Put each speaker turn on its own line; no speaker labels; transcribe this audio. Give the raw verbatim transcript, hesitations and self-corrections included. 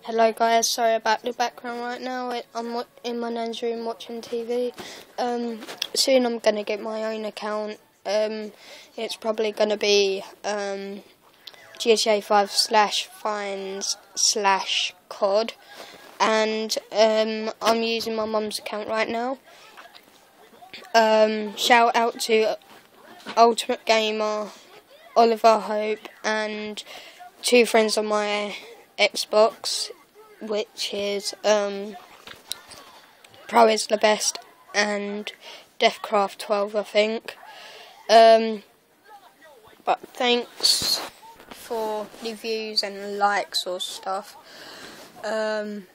Hello guys, sorry about the background right now. I'm in my nan's room watching T V. Um, soon I'm going to get my own account. Um, it's probably going to be um, G T A five slash fines slash C O D. And um, I'm using my mum's account right now. Um, shout out to Ultimate Gamer, Oliver Hope, and two friends on my Xbox, which is um, Pro is the best and Deathcraft twelve, I think. Um, but thanks for the views and likes or stuff. Um,